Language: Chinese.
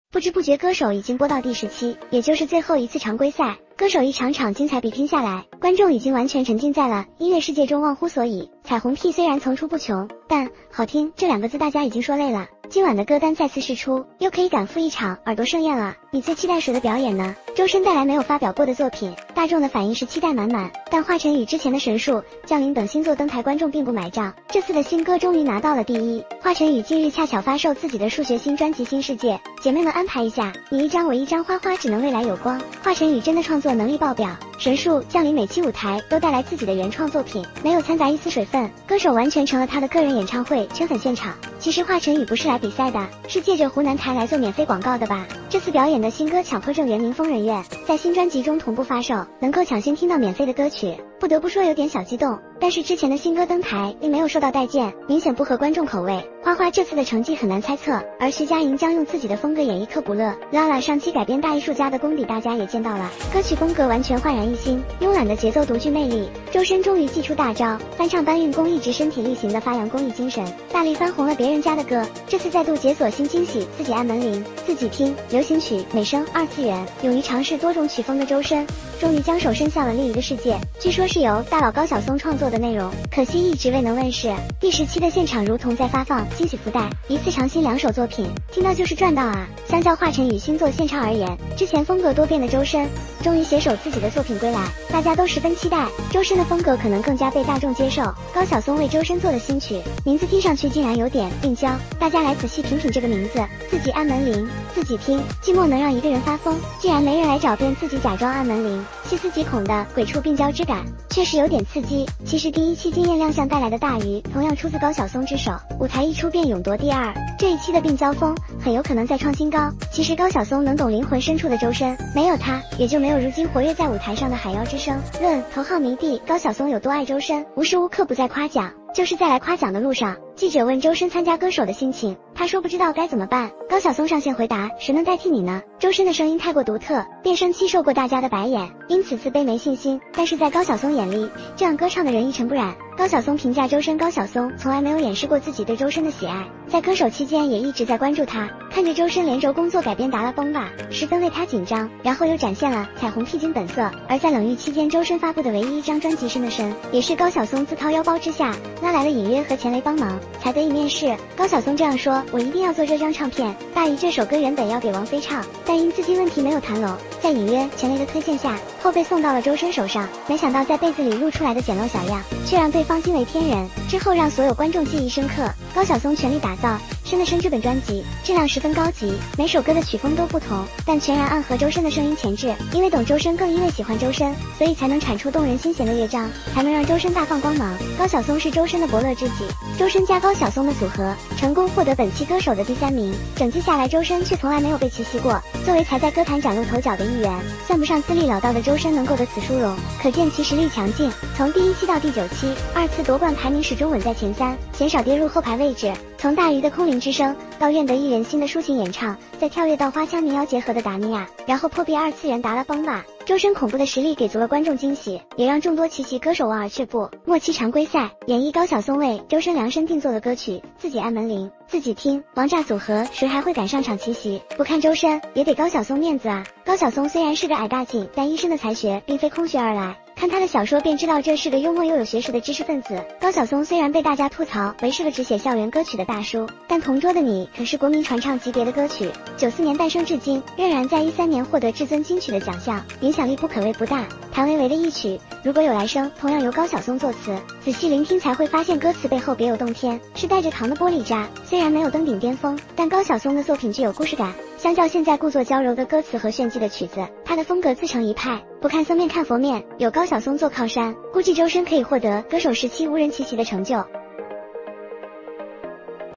不知不觉歌手已经播到第17，也就是最后一次常规赛。歌手一场场精彩比拼下来，观众已经完全沉浸在了音乐世界中忘乎所以。彩虹屁虽然层出不穷，但好听这2个字大家已经说累了。今晚的歌单再次释出，又可以赶赴一场耳朵盛宴了。你最期待谁的表演呢？周深带来没有发表过的作品，大众的反应是期待满满。但华晨宇之前的神树、降临等新作登台，观众并不买账。这次的新歌终于拿到了第一。华晨宇近日恰巧发售自己的数学新专辑《新世界》，姐妹们安排一下，你一张我一张，花花只能未来有光。华晨宇真的创作能力爆表，神树、降临每期舞台都带来自己的原创作品，没有掺杂一丝水分，歌手完全成了他的个人演唱会，圈粉现场。其实华晨宇不是来比赛的，是借着湖南台来做免费广告的吧？这次表演的新歌《强迫症原名疯人院》在新专辑中同步发售，能够抢先听到免费的歌曲，不得不说有点小激动。但是之前的新歌登台并没有受到待见，明显不合观众口味。花花这次的成绩很难猜测，而徐佳莹将用自己的风格演绎克卜勒。Lala 上期改编大艺术家的功底大家也见到了，歌曲风格完全焕然一新，慵懒的节奏独具魅力。周深终于祭出大招，翻唱搬运工一直身体力行的发扬公益精神，大力翻红了别人家的歌，这次再度解锁新惊喜，自己按门铃，自己听，流行曲、美声、2次元，勇于尝试多种曲风的周深终于将手伸向了另一个世界，据说是由大佬高晓松创作的内容，可惜一直未能问世。第17的现场如同在发放惊喜福袋，一次尝新2首作品，听到就是赚到啊！相较华晨宇新作献唱而言，之前风格多变的周深终于携手自己的作品归来，大家都十分期待。周深的风格可能更加被大众接受。高晓松为周深做的新曲，名字听上去竟然有点病娇，大家来仔细品品这个名字，自己按门铃，自己听，寂寞能让一个人发疯，既然没人来找，便自己假装按门铃。细思极恐的鬼畜病娇之感，确实有点刺激。其实第1期惊艳亮相带来的大鱼，同样出自高晓松之手，舞台一出便勇夺第2。这一期的病娇风很有可能再创新高。其实高晓松能懂灵魂深处的周深，没有他，也就没有如今活跃在舞台上的海妖之声。论头号迷弟，高晓松有多爱周深，无时无刻不在夸奖，就是在来夸奖的路上。记者问周深参加歌手的心情，他说不知道该怎么办。高晓松上线回答，谁能代替你呢？周深的声音太过独特，变声期受过大家的白眼，因此自卑没信心。但是在高晓松眼里，这样歌唱的人一尘不染。高晓松评价周深，高晓松从来没有掩饰过自己对周深的喜爱，在歌手期间也一直在关注他，看着周深连轴工作改编达拉崩吧，十分为他紧张，然后又展现了彩虹屁精本色。而在冷遇期间，周深发布的唯一一张专辑《深的深》，也是高晓松自掏腰包之下拉来了隐约和钱雷帮忙才得以面世。高晓松这样说，我一定要做这张唱片。大鱼这首歌原本要给王菲唱，但因资金问题没有谈拢，在隐约钱雷的推荐下，后被送到了周深手上。没想到在被子里露出来的简陋小样，却让对方惊为天人，之后让所有观众记忆深刻。高晓松全力打造《深的深》这本专辑，质量十分高级，每首歌的曲风都不同，但全然按合周深的声音前置。因为懂周深，更因为喜欢周深，所以才能产出动人心弦的乐章，才能让周深大放光芒。高晓松是周深的伯乐知己，周深加高晓松的组合成功获得本期歌手的第3名。整季下来，周深却从来没有被奇袭过。作为才在歌坛崭露头角的一员，算不上资历老道的周深能够得此殊荣，可见其实力强劲。从第1期到第9期，2次夺冠排名始终稳在前3，鲜少跌入后排位置。从大鱼的空灵之声到愿得一人心的抒情演唱，再跳跃到花腔民谣结合的达尼亚，然后破壁2次元达拉崩吧。周深恐怖的实力给足了观众惊喜，也让众多奇袭歌手望而却步。末期常规赛演绎高晓松为周深量身定做的歌曲，自己按门铃，自己听，王炸组合谁还会敢上场奇袭？不看周深也得高晓松面子啊！高晓松虽然是个矮大紧，但一身的才学并非空穴而来。看他的小说便知道这是个幽默又有学识的知识分子。高晓松虽然被大家吐槽为是个只写校园歌曲的大叔，但同桌的你可是国民传唱级别的歌曲，94年诞生至今，仍然在13年获得至尊金曲的奖项，影响力不可谓不大。谭维维的一曲《如果有来生》同样由高晓松作词，仔细聆听才会发现歌词背后别有洞天，是带着糖的玻璃渣。虽然没有登顶巅峰，但高晓松的作品具有故事感。相较现在故作娇柔的歌词和炫技的曲子，他的风格自成一派，不看僧面看佛面，有高晓松做靠山，估计周深可以获得歌手时期无人奇袭的成就。